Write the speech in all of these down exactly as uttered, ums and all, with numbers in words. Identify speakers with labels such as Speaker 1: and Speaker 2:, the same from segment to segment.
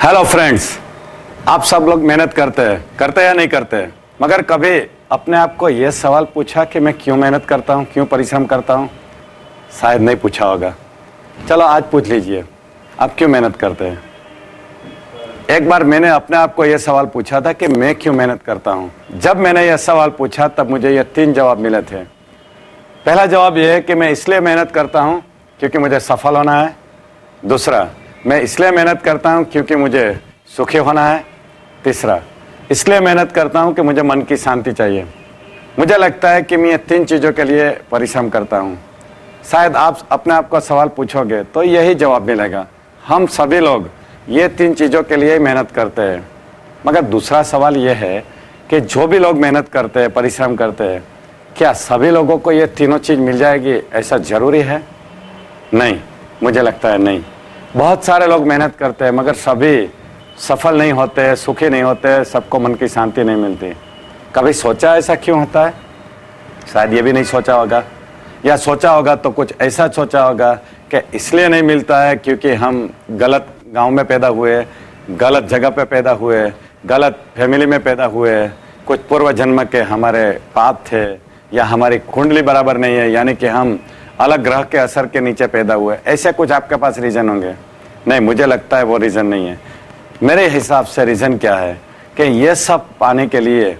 Speaker 1: Hello friends, आप सब लोग मेहनत करते हैं करते हैं या नहीं करते हैं? मगर कभी अपने आप को यह सवाल पूछा कि मैं क्यों मेहनत करता हूं, क्यों परिश्रम करता हूं? शायद नहीं पूछा होगा। चलो आज पूछ लीजिए, आप क्यों मेहनत करते हैं? एक बार मैंने अपने आप को यह सवाल पूछा था कि मैं क्यों मेहनत करता हूं। जब मैंने यह सवाल पूछा तब मुझे यह तीन जवाब मिले थे। पहला जवाब यह है कि मैं इसलिए मेहनत करता हूं क्योंकि मुझे सफल होना है। दूसरा, मैं इसलिए मेहनत करता हूं क्योंकि मुझे सुखी होना है। तीसरा, इसलिए मेहनत करता हूं कि मुझे मन की शांति चाहिए। मुझे लगता है कि मैं ये तीन चीज़ों के लिए परिश्रम करता हूं। शायद आप अपने आप को सवाल पूछोगे तो यही जवाब मिलेगा। हम सभी लोग ये तीन चीज़ों के लिए मेहनत करते हैं। मगर दूसरा सवाल यह है कि जो भी लोग मेहनत करते हैं, परिश्रम करते हैं, क्या सभी लोगों को ये तीनों चीज़ मिल जाएगी? ऐसा ज़रूरी है? नहीं, मुझे लगता है नहीं। बहुत सारे लोग मेहनत करते हैं मगर सभी सफल नहीं होते, सुखी नहीं होते, सबको मन की शांति नहीं मिलती। कभी सोचा ऐसा क्यों होता है? शायद ये भी नहीं सोचा होगा, या सोचा होगा तो कुछ ऐसा सोचा होगा कि इसलिए नहीं मिलता है क्योंकि हम गलत गांव में पैदा हुए, गलत जगह पे पैदा हुए, गलत फैमिली में पैदा हुए, कुछ पूर्व जन्म के हमारे पाप थे, या हमारी कुंडली बराबर नहीं है, यानी कि हम अलग ग्रह के असर के नीचे पैदा हुए। ऐसे कुछ आपके पास रीज़न होंगे। नहीं, मुझे लगता है वो रीज़न नहीं है। मेरे हिसाब से रीज़न क्या है कि ये सब पाने के लिए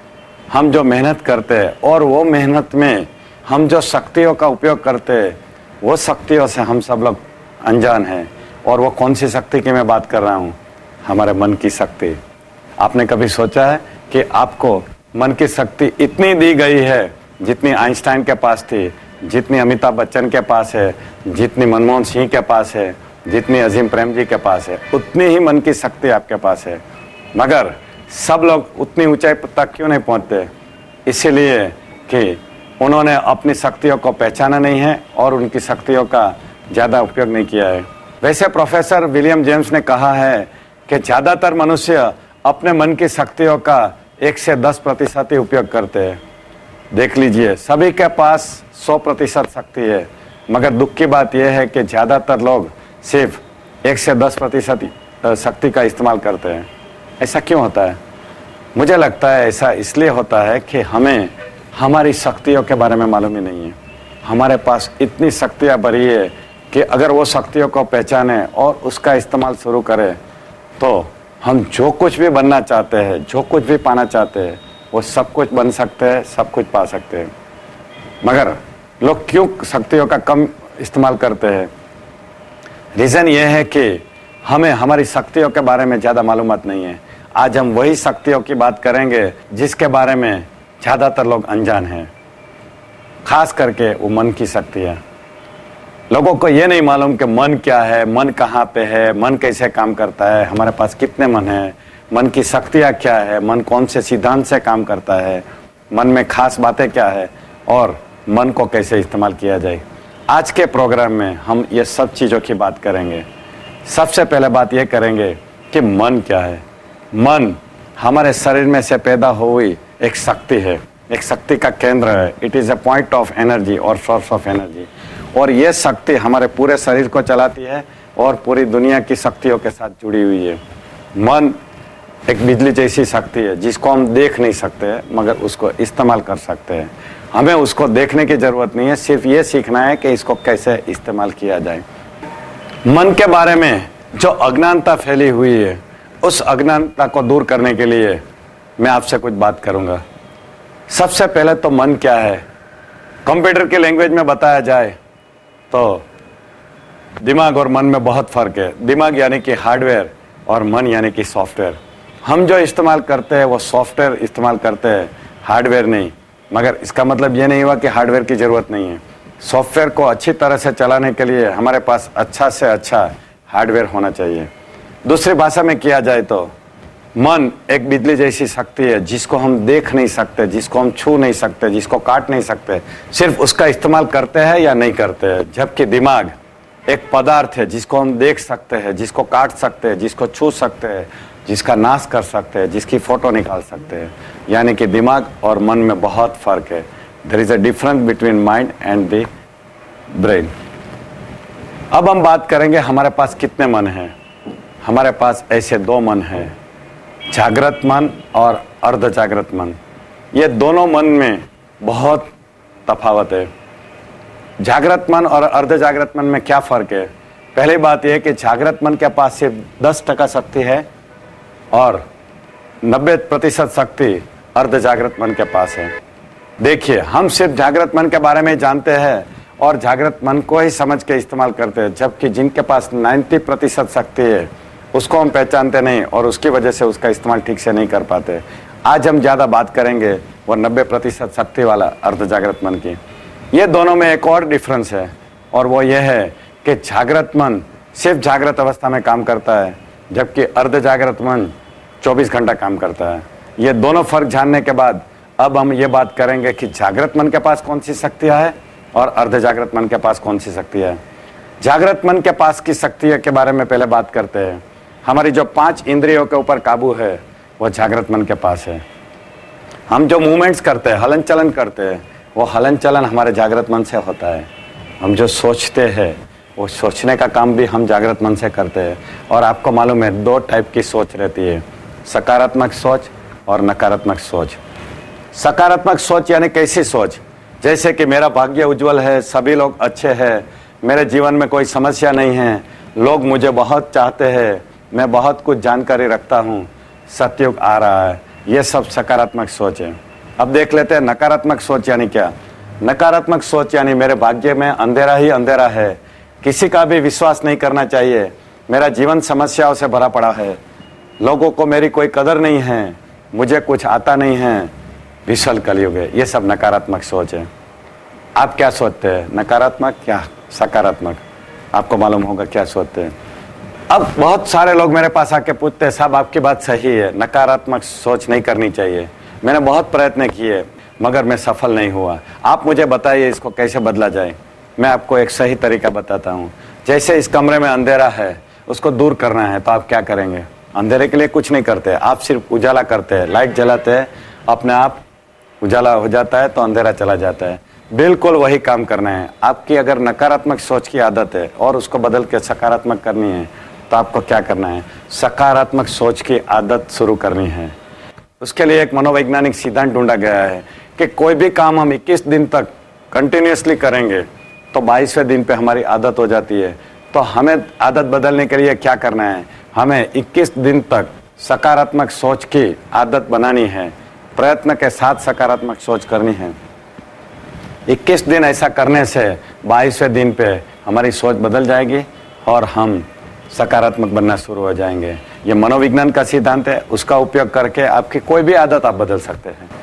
Speaker 1: हम जो मेहनत करते हैं और वो मेहनत में हम जो शक्तियों का उपयोग करते हैं, वो शक्तियों से हम सब लोग अनजान हैं। और वो कौन सी शक्ति की मैं बात कर रहा हूँ? हमारे मन की शक्ति। आपने कभी सोचा है कि आपको मन की शक्ति इतनी दी गई है जितनी आइंस्टाइन के पास थी, जितनी अमिताभ बच्चन के पास है, जितनी मनमोहन सिंह के पास है, जितनी अजीम प्रेम जी के पास है, उतनी ही मन की शक्ति आपके पास है। मगर सब लोग उतनी ऊंचाई तक क्यों नहीं पहुंचते? इसीलिए कि उन्होंने अपनी शक्तियों को पहचाना नहीं है और उनकी शक्तियों का ज़्यादा उपयोग नहीं किया है। वैसे प्रोफेसर विलियम जेम्स ने कहा है कि ज़्यादातर मनुष्य अपने मन की शक्तियों का एक से दस प्रतिशत ही उपयोग करते हैं। देख लीजिए, सभी के पास सौ प्रतिशत शक्ति है, मगर दुख की बात यह है कि ज़्यादातर लोग सिर्फ एक से दस प्रतिशत शक्ति का इस्तेमाल करते हैं। ऐसा क्यों होता है? मुझे लगता है ऐसा इसलिए होता है कि हमें हमारी शक्तियों के बारे में मालूम ही नहीं है। हमारे पास इतनी शक्तियाँ भरी है कि अगर वो शक्तियों को पहचाने और उसका इस्तेमाल शुरू करें तो हम जो कुछ भी बनना चाहते हैं, जो कुछ भी पाना चाहते हैं, वो सब कुछ बन सकते हैं, सब कुछ पा सकते हैं। मगर लोग क्यों शक्तियों का कम इस्तेमाल करते हैं? रीज़न ये है कि हमें हमारी शक्तियों के बारे में ज़्यादा मालूमात नहीं है। आज हम वही शक्तियों की बात करेंगे जिसके बारे में ज़्यादातर लोग अनजान हैं, खास करके वो मन की शक्तियाँ। लोगों को ये नहीं मालूम कि मन क्या है, मन कहाँ पे है, मन कैसे काम करता है, हमारे पास कितने मन हैं, मन की शक्तियाँ क्या है, मन कौन से सिद्धांत से काम करता है, मन में खास बातें क्या है और मन को कैसे इस्तेमाल किया जाए। आज के प्रोग्राम में हम ये सब चीज़ों की बात करेंगे। सबसे पहले बात ये करेंगे कि मन क्या है। मन हमारे शरीर में से पैदा हुई एक शक्ति है, एक शक्ति का केंद्र है। It is a point of energy और सोर्स ऑफ एनर्जी। और ये शक्ति हमारे पूरे शरीर को चलाती है और पूरी दुनिया की शक्तियों के साथ जुड़ी हुई है। मन एक बिजली जैसी शक्ति है जिसको हम देख नहीं सकते मगर उसको इस्तेमाल कर सकते हैं। हमें उसको देखने की ज़रूरत नहीं है, सिर्फ ये सीखना है कि इसको कैसे इस्तेमाल किया जाए। मन के बारे में जो अज्ञानता फैली हुई है, उस अज्ञानता को दूर करने के लिए मैं आपसे कुछ बात करूँगा। सबसे पहले तो मन क्या है, कंप्यूटर के लैंग्वेज में बताया जाए तो दिमाग और मन में बहुत फ़र्क है। दिमाग यानी कि हार्डवेयर और मन यानी कि सॉफ्टवेयर। हम जो इस्तेमाल करते हैं वो सॉफ्टवेयर इस्तेमाल करते हैं, हार्डवेयर नहीं। मगर इसका मतलब ये नहीं हुआ कि हार्डवेयर की ज़रूरत नहीं है। सॉफ्टवेयर को अच्छी तरह से चलाने के लिए हमारे पास अच्छा से अच्छा हार्डवेयर होना चाहिए। दूसरी भाषा में किया जाए तो मन एक बिजली जैसी शक्ति है जिसको हम देख नहीं सकते, जिसको हम छू नहीं सकते, जिसको काट नहीं सकते, सिर्फ उसका इस्तेमाल करते हैं या नहीं करते हैं। जबकि दिमाग एक पदार्थ है जिसको हम देख सकते हैं, जिसको काट सकते हैं, जिसको छू सकते हैं, जिसका नाश कर सकते हैं, जिसकी फ़ोटो निकाल सकते हैं। यानी कि दिमाग और मन में बहुत फ़र्क है। There is a difference between mind and the brain. अब हम बात करेंगे हमारे पास कितने मन हैं। हमारे पास ऐसे दो मन हैं, जागृत मन और अर्ध जागृत मन। ये दोनों मन में बहुत तफावत है। जागृत मन और अर्ध जागृत मन में क्या फर्क है? पहली बात यह कि जागृत मन के पास सिर्फ दस टका शक्ति है और नब्बे प्रतिशत शक्ति अर्ध जागृत मन के पास है। देखिए, हम सिर्फ जागृत मन के बारे में जानते हैं और जागृत मन को ही समझ के इस्तेमाल करते हैं, जबकि जिनके पास नब्बे प्रतिशत शक्ति है उसको हम पहचानते नहीं और उसकी वजह से उसका इस्तेमाल ठीक से नहीं कर पाते। आज हम ज़्यादा बात करेंगे वो नब्बे प्रतिशत शक्ति वाला अर्ध जागृत मन की। ये दोनों में एक और डिफरेंस है और वो ये है कि जागृत मन सिर्फ जागृत अवस्था में काम करता है, जबकि अर्ध जागृत मन चौबीस घंटा काम करता है। ये दोनों फर्क जानने के बाद अब हम ये बात करेंगे कि जागृत मन के पास कौन सी शक्तियाँ है और अर्ध जागृत मन के पास कौन सी शक्ति है। जागृत मन के पास की शक्ति के बारे में पहले बात करते हैं। हमारी जो पांच इंद्रियों के ऊपर काबू है वो जागृत मन के पास है। हम जो मूवमेंट्स करते हैं, हलन चलन करते हैं, वो हलन चलन हमारे जागृत मन से होता है। हम जो सोचते हैं वो सोचने का काम भी हम जागृत मन से करते हैं। और आपको मालूम है दो टाइप की सोच रहती है, सकारात्मक सोच और नकारात्मक सोच। सकारात्मक सोच यानी कैसी सोच? जैसे कि मेरा भाग्य उज्जवल है, सभी लोग अच्छे हैं, मेरे जीवन में कोई समस्या नहीं है, लोग मुझे बहुत चाहते हैं, मैं बहुत कुछ जानकारी रखता हूँ, सतयुग आ रहा है। ये सब सकारात्मक सोच है। अब देख लेते हैं नकारात्मक सोच यानी क्या। नकारात्मक सोच यानी मेरे भाग्य में अंधेरा ही अंधेरा है, किसी का भी विश्वास नहीं करना चाहिए, मेरा जीवन समस्याओं से भरा पड़ा है, लोगों को मेरी कोई कदर नहीं है, मुझे कुछ आता नहीं है, विशाल कलयुग है। ये सब नकारात्मक सोच है। आप क्या सोचते हैं, नकारात्मक या सकारात्मक? आपको मालूम होगा क्या सोचते हैं। अब बहुत सारे लोग मेरे पास आके पूछते हैं, साहब आपकी बात सही है, नकारात्मक सोच नहीं करनी चाहिए, मैंने बहुत प्रयत्न किए मगर मैं सफल नहीं हुआ, आप मुझे बताइए इसको कैसे बदला जाए। मैं आपको एक सही तरीका बताता हूँ। जैसे इस कमरे में अंधेरा है, उसको दूर करना है तो आप क्या करेंगे? अंधेरे के लिए कुछ नहीं करते, आप सिर्फ उजाला करते हैं, लाइट जलाते हैं, अपने आप उजाला हो जाता है तो अंधेरा चला जाता है। बिल्कुल वही काम करना है। आपकी अगर नकारात्मक सोच की आदत है और उसको बदल के सकारात्मक करनी है तो आपको क्या करना है? सकारात्मक सोच की आदत शुरू करनी है। उसके लिए एक मनोवैज्ञानिक सिद्धांत ढूंढा गया है कि कोई भी काम हम इक्कीस दिन तक कंटिन्यूसली करेंगे तो बाईसवें दिन पे हमारी आदत हो जाती है। तो हमें आदत बदलने के लिए क्या करना है? हमें इक्कीस दिन तक सकारात्मक सोच की आदत बनानी है, प्रयत्न के साथ सकारात्मक सोच करनी है। इक्कीस दिन ऐसा करने से बाईसवें दिन पे हमारी सोच बदल जाएगी और हम सकारात्मक बनना शुरू हो जाएंगे। ये मनोविज्ञान का सिद्धांत है, उसका उपयोग करके आपकी कोई भी आदत आप बदल सकते हैं।